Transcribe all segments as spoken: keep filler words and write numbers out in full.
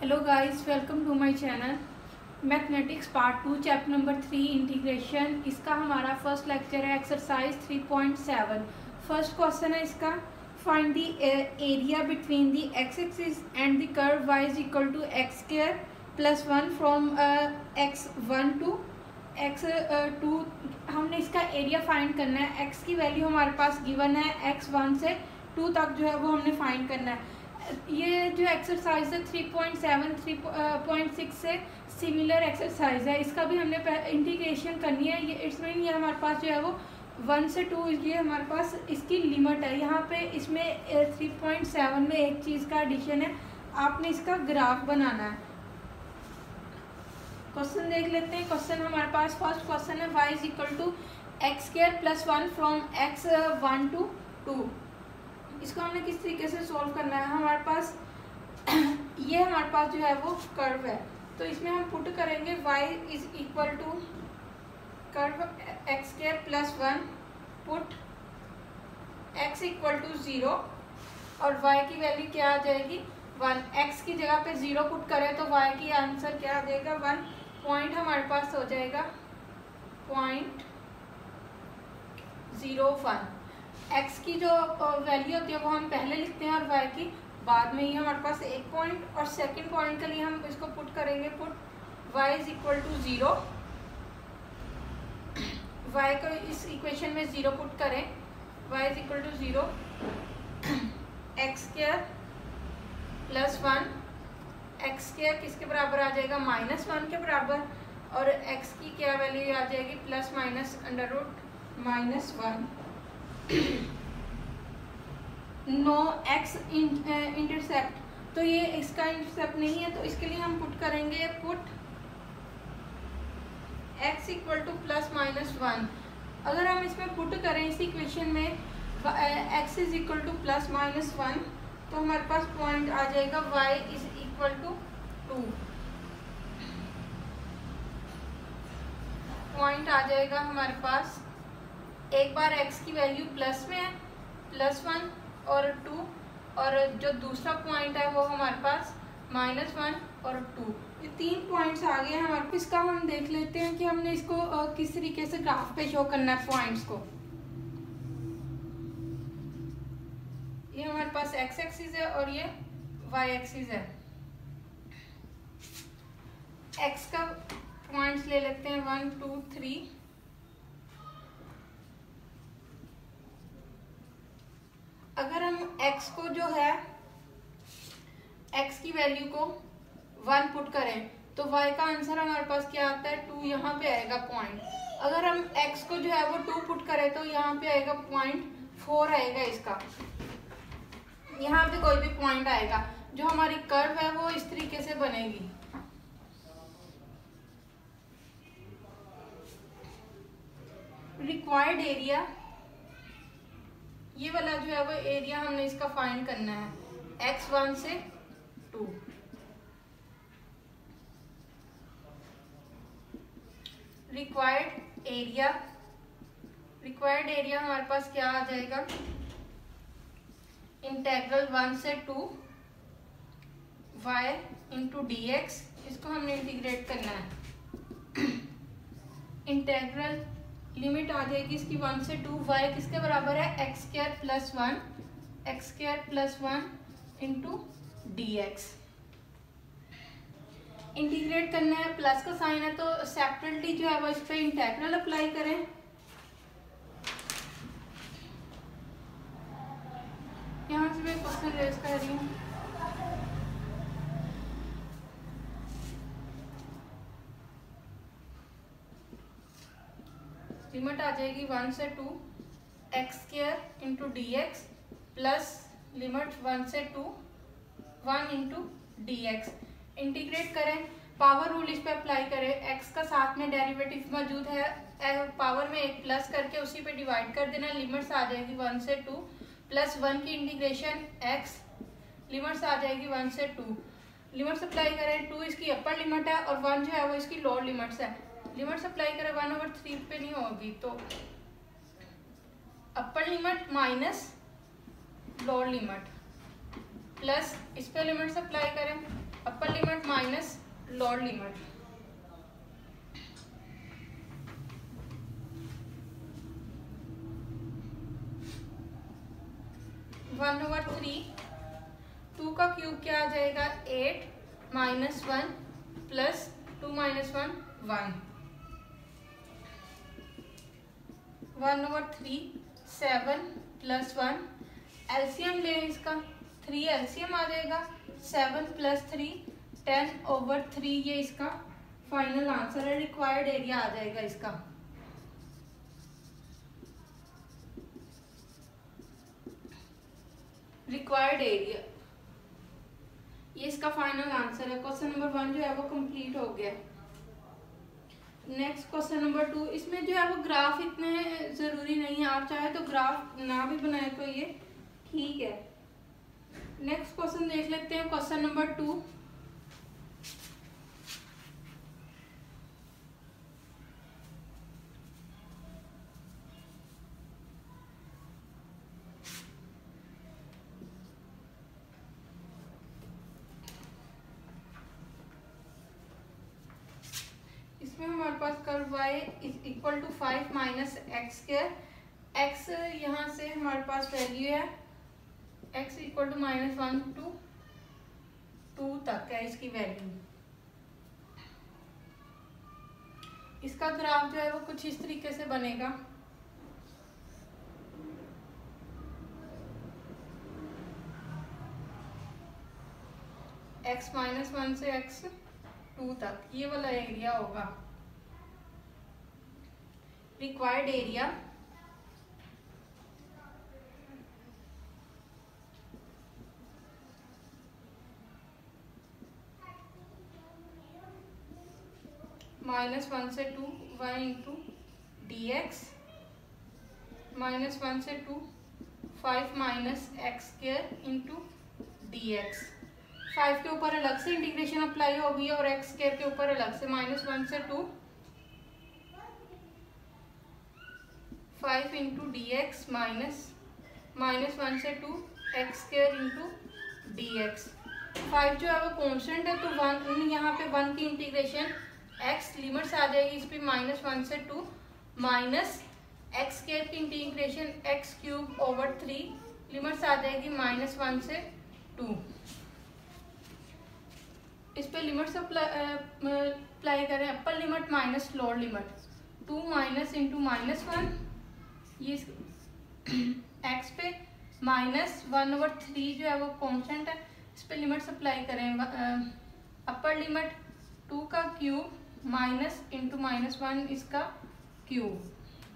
Hello guys, welcome to my channel mathematics part two chapter number three integration. इसका हमारा first lecture है exercise three point seven. First question है इसका, find the area between the x axis and the curve y is equal to x square plus one from x one to x two. हमने इसका area find करना है। x की value हमारे पास given है, एक्स वन से two तक जो है वो हमने फाइंड करना है। ये जो एक्सरसाइज है three point seven three point six से सिमिलर एक्सरसाइज है। इसका भी हमने इंटीग्रेशन करनी है। ये इसमें ये हमारे पास जो है वो वन से टू, ये हमारे पास इसकी लिमिट है। यहाँ पे इसमें थ्री पॉइंट सेवन में एक चीज़ का एडिशन है, आपने इसका ग्राफ बनाना है। क्वेश्चन देख लेते हैं। क्वेश्चन हमारे पास फर्स्ट क्वेश्चन है y is equal to x square plus one from x one to two. इसको हमने किस तरीके से सॉल्व करना है। हमारे पास ये हमारे पास जो है वो कर्व है, तो इसमें हम पुट करेंगे y is equal to curve x square plus one, put x equal to zero और y की वैल्यू क्या आ जाएगी वन। x की जगह पे ज़ीरो पुट करें तो y की आंसर क्या आ जाएगा वन। पॉइंट हमारे पास हो जाएगा पॉइंट ज़ीरो वन। x की जो वैल्यू होती है वो हम पहले लिखते हैं और y की बाद में। ही हमारे पास एक पॉइंट और सेकंड पॉइंट के लिए हम इसको पुट करेंगे, put y is equal to zero. y को इस इक्वेशन में ज़ीरो पुट करें, y is equal to zero, x square plus one, x square किसके बराबर आ जाएगा माइनस वन के बराबर, और x की क्या वैल्यू आ जाएगी plus minus under root minus one. No x intercept, तो ये इसका इंटरसेप्ट नहीं है, तो इसके लिए हम पुट करेंगे put x equal to plus minus one. अगर हम इसमें पुट करें इस इक्वेशन में x is equal to plus minus one, तो हमारे पास पॉइंट आ जाएगा y is equal to two. Point आ जाएगा हमारे पास, एक बार x की वैल्यू प्लस में है प्लस वन और टू, और जो दूसरा पॉइंट है वो हमारे पास माइनस वन और टू। ये तीन पॉइंट्स आ गए हैं हमारे पास। इसका हम देख लेते हैं कि हमने इसको uh, किस तरीके से ग्राफ पे शो करना है पॉइंट्स को। ये हमारे पास x एक्सिस है और ये y एक्सिस है। x का पॉइंट्स ले लेते हैं वन टू थ्री। अगर हम x को जो है x की वैल्यू को वन पुट करें तो y का आंसर हमारे पास क्या आता है टू, यहाँ पे आएगा पॉइंट। अगर हम x को जो है वो टू पुट करें तो यहाँ पे आएगा पॉइंट फोर आएगा इसका। यहाँ पे कोई भी पॉइंट आएगा। जो हमारी कर्व है वो इस तरीके से बनेगी। रिक्वायर्ड एरिया, ये वाला जो है वो एरिया हमने इसका फाइंड करना है एक्स वन से two. Required area, required area हमारे पास क्या आ जाएगा इंटेग्रल वन से two y into d x. इसको हमने इंटीग्रेट करना है। इंटेग्रल लिमिट आ जाएगी इसकी वन से टू, वाई किसके बराबर है x square plus one, x square plus one into d x. Integrate करना है, प्लस का साइन है तो सेपरेटली जो है वो इस पर इंटेग्रल अप्लाई करें। यहाँ से मैं क्वेश्चन रेज कर रही हूँ। लिमिट आ जाएगी वन से two x square into d x plus limit one से two one into d x. Integrate करें, पावर रूल इस पे अप्लाई करें। x का साथ में डेरिवेटिव मौजूद है, पावर में एक प्लस करके उसी पे डिवाइड कर देना। लिमिट्स आ जाएगी वन से टू प्लस वन की इंटीग्रेशन x, लिमिट्स आ जाएगी वन से टू। लिमिट्स अप्लाई करें, टू इसकी अपर लिमिट है और वन जो है वो इसकी लोअर लिमिट्स है। लिमिट्स अप्लाई करें वन ओवर थ्री पे नहीं होगी, तो upper limit minus lower limit plus इस पे लिमिट्स अप्लाई करें upper limit minus lower limit. One over three, two का क्यूब क्या आ जाएगा eight minus one plus two minus one one. One over three seven plus one, LCM ले इसका, three LCM आ जाएगा, seven plus three ten over three, ये इसका फाइनल आंसर है। रिक्वायर्ड एरिया आ जाएगा इसका। रिक्वायर्ड एरिया, ये इसका फाइनल आंसर है। क्वेश्चन नंबर वन जो है वो कंप्लीट हो गया। नेक्स्ट क्वेश्चन नंबर टू, इसमें जो है वो ग्राफ इतने जरूरी नहीं है, आप चाहे तो ग्राफ ना भी बनाए तो ये ठीक है। नेक्स्ट क्वेश्चन देख लेते हैं, क्वेश्चन नंबर टू। इसमें हमारे पास curve y is equal to five minus x square. x यहाँ से हमारे पास वैल्यू है x equal to minus one to two तक है इसकी वैल्यू। इसका ग्राफ जो है वो कुछ इस तरीके से बनेगा। x माइनस वन से x टू तक ये वाला एरिया होगा। रिक्वायर्ड एरिया माइनस वन से two one into d x, minus one से two five minus x square into d x. Five के ऊपर अलग से इंटीग्रेशन अप्लाई होगी और एक्स स्क्वायर के ऊपर अलग से। माइनस वन से two five into d x minus minus one से two x square into d x. Five जो है वो कॉन्स्टेंट है तो वन, यहाँ पे वन की इंटीग्रेशन एक्स लिमिट्स आ जाएगी इस पे माइनस वन से टू माइनस एक्स स्क्वायर की integration x cube over three limits आ जाएगी माइनस वन से टू। इस पे लिमिट्स अप्लाई करें, upper limit minus lower limit, two minus into minus one, ये एक्स पे माइनस वन ओवर थ्री जो है वो कॉन्स्टेंट है, इस पे लिमिट्स अप्लाई करें। अपर लिमिट टू का cube minus into minus one इसका cube,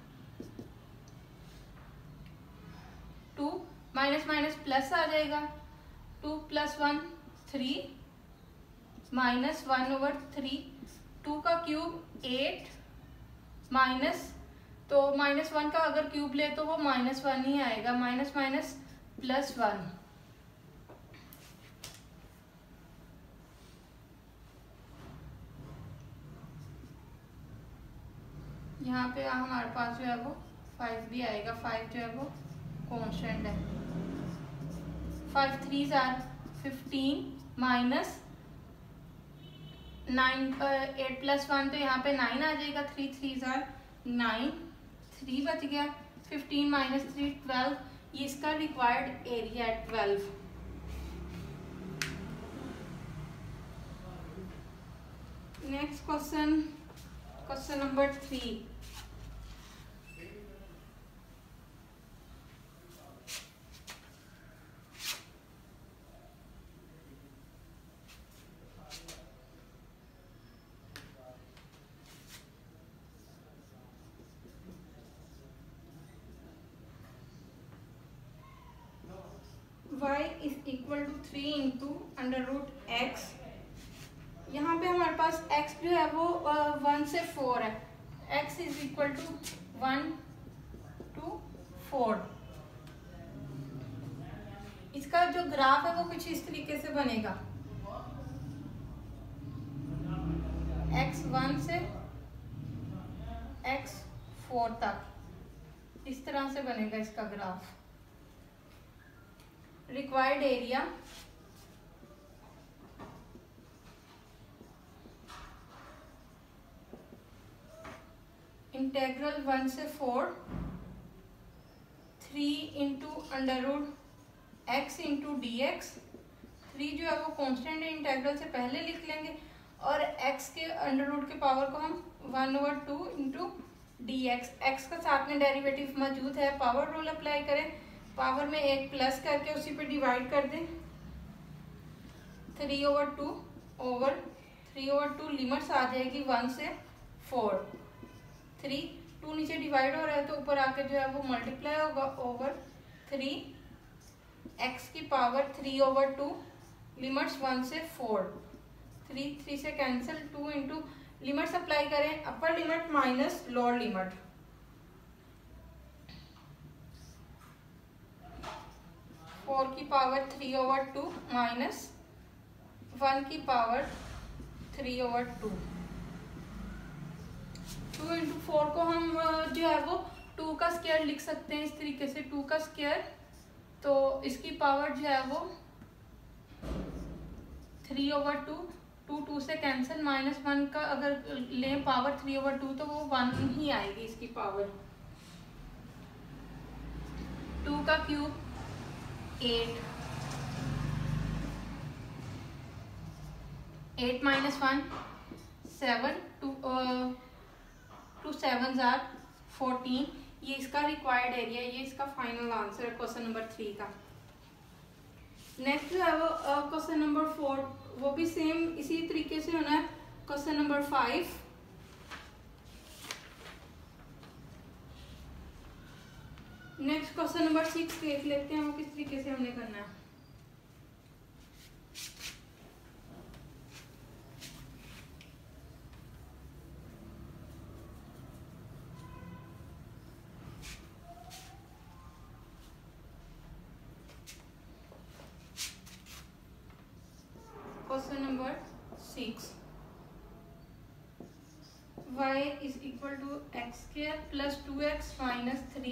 two minus minus plus आ जाएगा, two plus one three minus one over three, two का क्यूब एट माइनस, तो माइनस वन का अगर क्यूब ले तो वो माइनस वन ही आएगा, माइनस माइनस प्लस वन। यहाँ पे हमारे पास जो है वो फाइव भी आएगा, फाइव जो है वो कॉन्स्टेंट है। फाइव थ्री जार fifteen minus nine, eight plus one तो यहाँ पे नाइन आ जाएगा, थ्री थ्री जार नाइन, थ्री बच गया, फिफ्टीन माइनस थ्री ट्वेल्व, ये इसका रिक्वायर्ड एरिया है twelve. Next question, question number three. y is equal to three into under root x. यहाँ पे हमारे पास x जो है वो वन से फोर है, x is equal to one to four. इसका जो ग्राफ है वो कुछ इस तरीके से बनेगा, x वन से x फोर तक इस तरह से बनेगा इसका graph. Required area integral one से four, three into under root x into d x. Three जो है वो कॉन्स्टेंट है, इंटेग्रल से पहले लिख लेंगे, और x के अंडर रूट के पावर को हम one over two into d x. X का साथ में डेरिवेटिव मौजूद है, पावर रूल अप्लाई करें, पावर में एक प्लस करके उसी पे डिवाइड कर दें। Three over two over three over two limits आ जाएगी वन से फोर। थ्री टू नीचे डिवाइड हो रहा है तो ऊपर आके जो है वो मल्टीप्लाई होगा ओवर थ्री एक्स की power three over two limits one से फोर। थ्री थ्री से cancel, two into limits apply करें, upper limit minus lower limit. Four की power three over two minus one की power three over two. Two into four को हम जो है वो टू का स्क्वायर लिख सकते हैं इस तरीके से, टू का स्क्वायर, तो इसकी पावर जो है वो three over two, two two से कैंसिल, माइनस वन का अगर लें पावर थ्री ओवर टू तो वो वन ही आएगी इसकी पावर। टू का cube eight, eight minus one seven, two two seven जार फोर्टीन। ये इसका रिक्वायर्ड एरिया, ये इसका फाइनल आंसर है क्वेश्चन नंबर थ्री का। नेक्स्ट जो है वो क्वेश्चन नंबर फोर, वो भी सेम इसी तरीके से होना है। Question number five, next question number six देख लेते हैं वो किस तरीके से हमने करना है। Question number six, y is equal to x square plus two x minus three.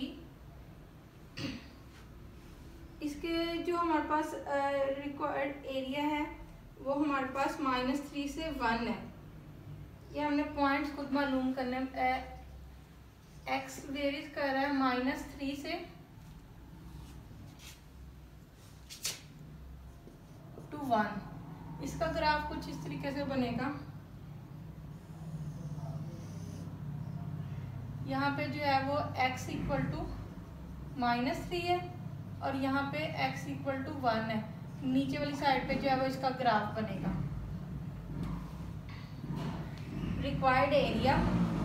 इसके जो हमारे पास रिक्वायर्ड एरिया है वो हमारे पास माइनस थ्री से वन है। ये हमने पॉइंट्स खुद मालूम करने, एक्स वेरीज कर रहा है माइनस थ्री से टू वन। इसका ग्राफ कुछ इस तरीके से बनेगा। यहाँ पे जो है वो x equal to minus three है और यहाँ पे x इक्वल टू वन है। नीचे वाली साइड पे जो है वो इसका ग्राफ बनेगा। रिक्वायर्ड एरिया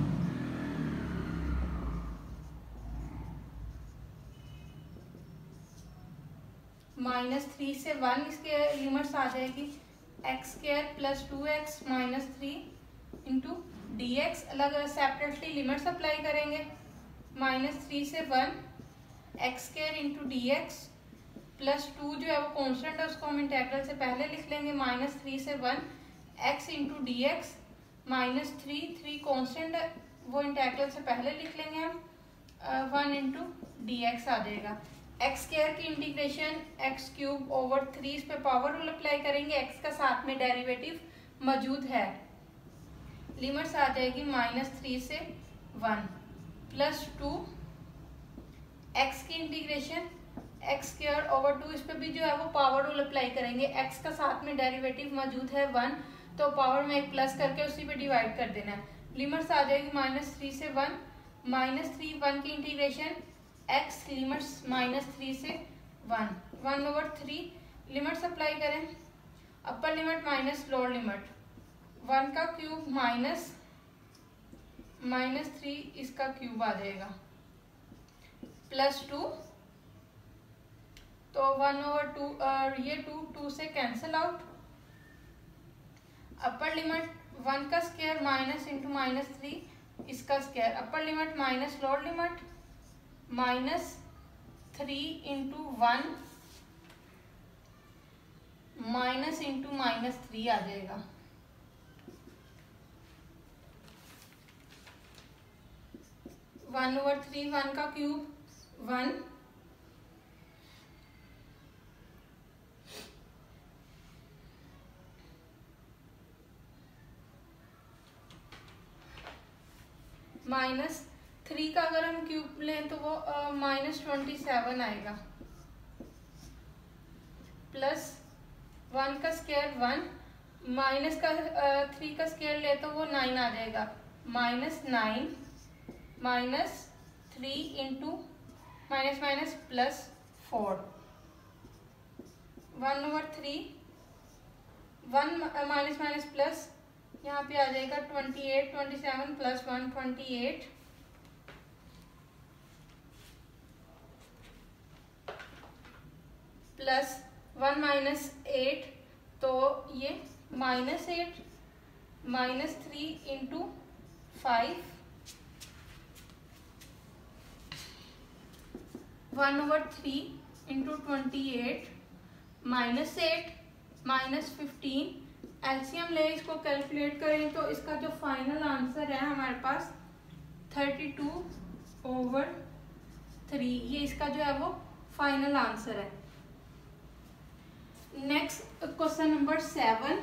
माइनस थ्री से वन, इसके लिमिट्स आ जाएगी x square plus two x minus three into d x. अलग अलग सेपरेटली लिमिट्स अप्लाई करेंगे। माइनस थ्री से one x square into d x plus two जो है वो कॉन्स्टेंट है, उसको हम इंटेग्रल से पहले लिख लेंगे। माइनस थ्री से one x into d x minus three, three constant है वो इंटेग्रल से पहले लिख लेंगे हम। वन इंटू डी एक्स आ जाएगा। एक्स स्क्वायर की integration x cube over three, इस पे पावर रूल अप्लाई करेंगे। एक्स का साथ में डेरिवेटिव मौजूद है। लिमिट्स आ जाएगी माइनस थ्री से वन प्लस टू एक्स की integration x square over two, इस पे भी जो है वो पावर रूल अप्लाई करेंगे। एक्स का साथ में डेरिवेटिव मौजूद है वन, तो पावर में एक प्लस करके उसी पे डिवाइड कर देना है। लिमिट्स आ जाएगी माइनस थ्री से वन, माइनस थ्री वन की integration x limits minus three से one, one over three. Limits apply करें, upper limit minus lower limit. One का क्यूब माइनस माइनस थ्री, इसका क्यूब आ जाएगा प्लस टू, तो वन ओवर टू और ये टू टू से cancel out. Upper limit one का square minus into minus three, इसका square. Upper limit minus lower limit minus three into one minus into minus three आ जाएगा। One over three, one का cube one, minus three का अगर हम cube लें तो वो माइनस ट्वेंटी सेवन आएगा, प्लस वन का स्क्वायर वन, माइनस का थ्री का स्क्वायर ले तो वो नाइन आ जाएगा, minus nine minus three into minus minus plus four, one over three, one minus minus plus, यहाँ पे आ जाएगा twenty eight, twenty seven plus one twenty eight, plus one minus eight, तो ये minus eight minus three into five, one over three into twenty eight, minus eight minus fifteen, LCM ले इसको calculate करें तो इसका जो फाइनल आंसर है हमारे पास थर्टी टू ओवर थ्री, ये इसका जो है वो फाइनल आंसर है। Next question number seven,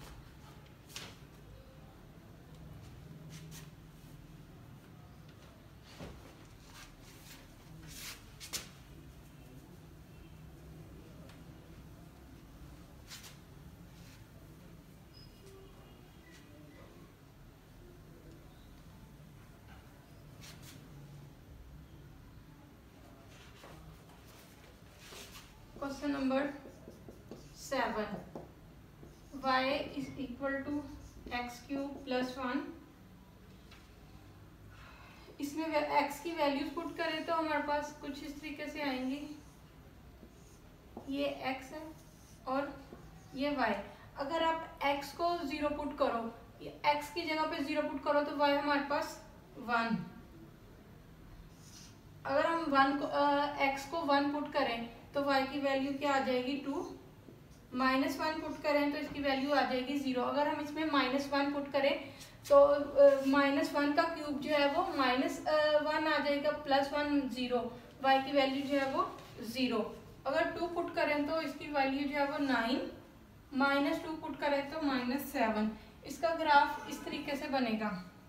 question number seven, y is equal to x cube plus one. इसमें x की वैल्यूज पुट करें तो हमारे पास कुछ इस तरीके से आएंगी, ये x है और ये y। अगर आप x को जीरो पुट करो, x की जगह पे जीरो पुट करो तो y हमारे पास वन। अगर हम वन को x को वन पुट करें तो y की वैल्यू क्या आ जाएगी टू, माइनस वन पुट करें तो इसकी वैल्यू आ जाएगी जीरो। अगर हम इसमें माइनस वन पुट करें तो माइनस वन का क्यूब जो है वो माइनस वन आ जाएगा, प्लस वन जीरो, y की वैल्यू जो है वो जीरो। अगर टू पुट करें तो इसकी वैल्यू जो है वो नाइन, माइनस टू पुट करें तो माइनस सेवन। इसका ग्राफ इस तरीके से बनेगा,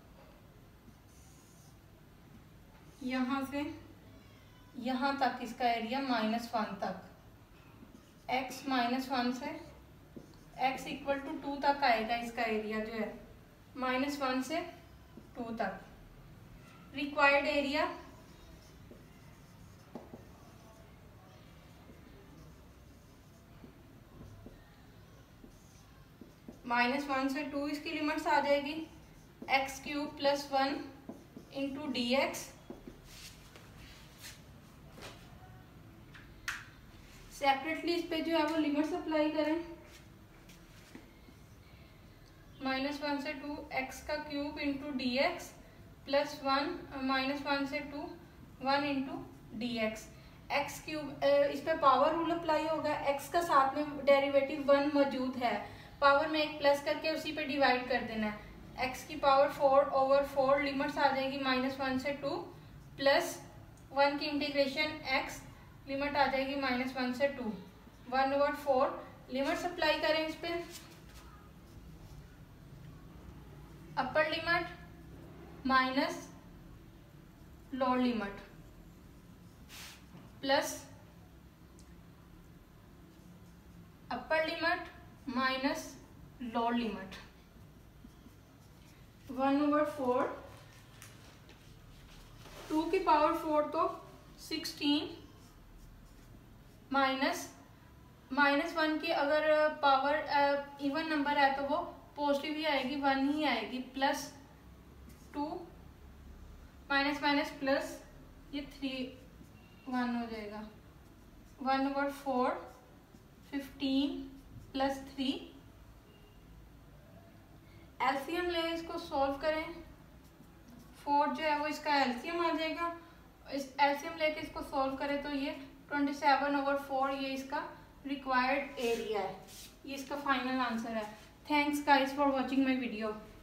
यहाँ से यहाँ तक इसका एरिया माइनस वन तक, x माइनस वन से x इक्वल टू टू तक आएगा। इसका एरिया जो है माइनस वन से टू तक। रिक्वायर्ड एरिया माइनस वन से टू, इसकी लिमिट्स आ जाएगी x cube plus one into d x. Separately इस पे जो है वो लिमिट्स अप्लाई करें, माइनस वन से टू एक्स का cube into d x plus one, minus one से two one into d x. X cube, इस पे पावर रूल अप्लाई होगा, एक्स का साथ में डेरिवेटिव वन मौजूद है, पावर में एक प्लस करके उसी पे डिवाइड कर देना है। एक्स की power four over four, limits आ जाएगी माइनस वन से टू, प्लस वन की इंटीग्रेशन एक्स, लिमिट आ जाएगी माइनस वन से two, one over four. Limits apply करें इस पे, upper limit minus lower limit plus upper limit minus lower limit, one over four, two की power four तो sixteen, minus minus one की अगर पावर इवन नंबर है तो वो पॉजिटिव ही आएगी, वन ही आएगी, plus two, minus minus plus, ये थ्री वन हो जाएगा, one over four, fifteen plus three. LCM ले, इसको सॉल्व करें, फोर जो है वो इसका एलसीएम आ जाएगा, इस एलसीएम लेके इसको सॉल्व करें तो ये ट्वेंटी सेवन ओवर फोर, ये इसका रिक्वायर्ड एरिया है, ये इसका फाइनल आंसर है। Thanks guys for watching my video.